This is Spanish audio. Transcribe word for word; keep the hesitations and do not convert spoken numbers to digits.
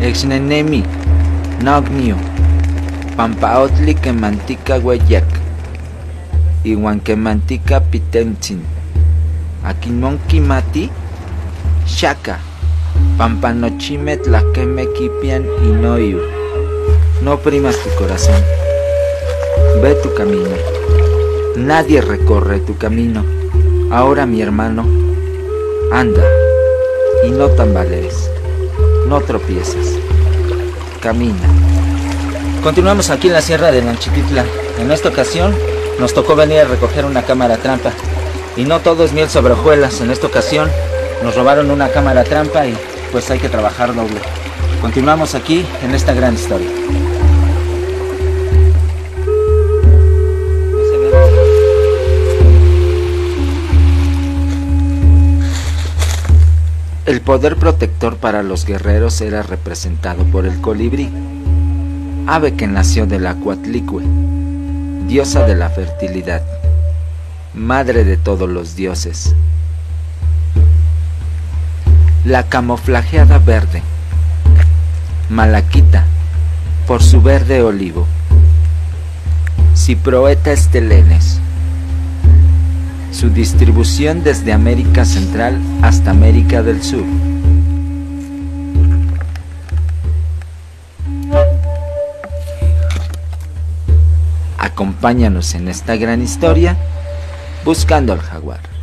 Exnenemi, Nognio, Pampaotli Kemantika Hueyac, Iwan Kemantika Pitentzin, Akinmonki Mati, Shaka, Pampanochime Tlaqueme Kipian Inoyu. No oprimas tu corazón, ve tu camino, nadie recorre tu camino. Ahora, mi hermano, anda y no tambalees, no tropieces, camina. Continuamos aquí en la sierra de Nonchipitla. En esta ocasión nos tocó venir a recoger una cámara trampa. Y no todo es miel sobre hojuelas. En esta ocasión nos robaron una cámara trampa y pues hay que trabajar doble. Continuamos aquí en esta gran historia. El poder protector para los guerreros era representado por el colibrí, ave que nació de la Coatlicue, diosa de la fertilidad, madre de todos los dioses. La camuflajeada verde, malaquita, por su verde olivo. Ciproeta estelenes. Su distribución desde América Central hasta América del Sur. Acompáñanos en esta gran historia, buscando al jaguar.